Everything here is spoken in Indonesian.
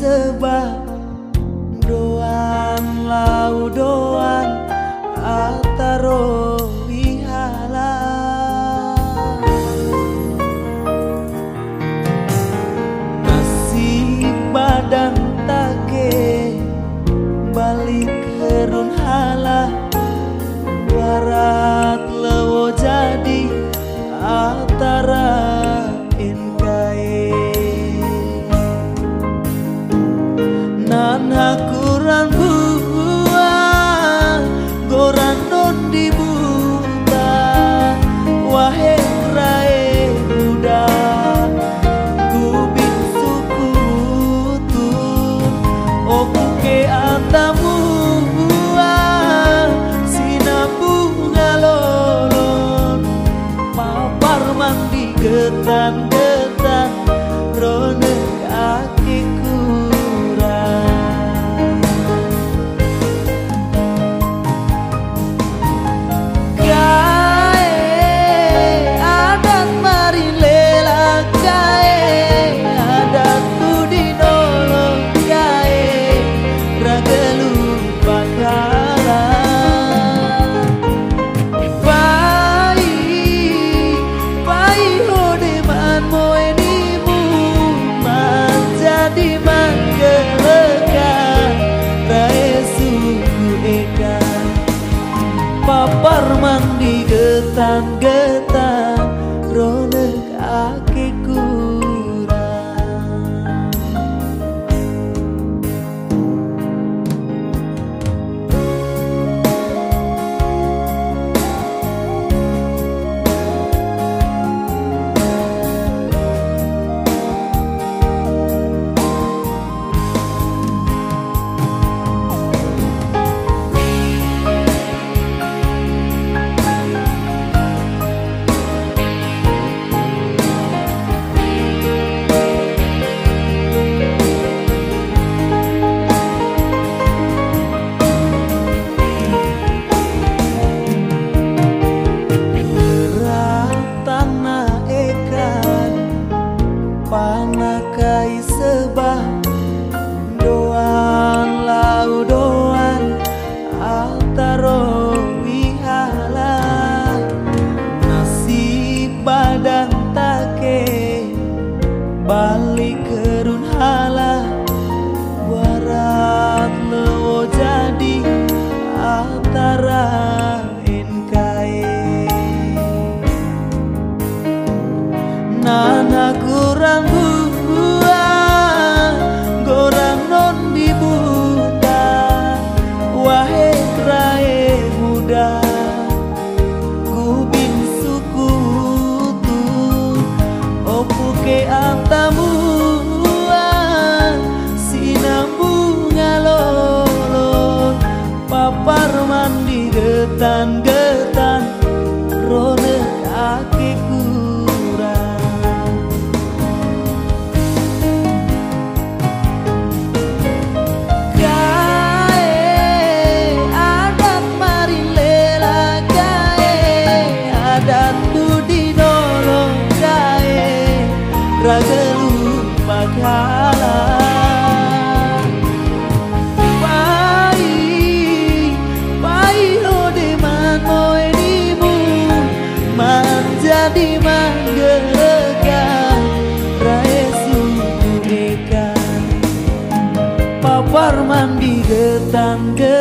sebab doan lau doan ataro wihala nasib badan take balik herun halah barat lewo jadi antara nan hakuran buah goran non dibuta wahai rae muda gubin suku tu oke antamu sinabu ngalolon papar mandi getan-getan rone kakiku papar mandi getan-getan rone kaki kurang panakai sebab doan lau doan antaro wihala nasib badan take balik kerun halah barat lewo jadi antara nana kurang buah gorang non dibuta wahai rae muda gubin suku tu opuke antamu sinambu ngalolon papar mandi getan-getan rone kakiku ragelu maghala pai hode man moe dimu man jadi manggerekan rae suku dekan papar mandi getan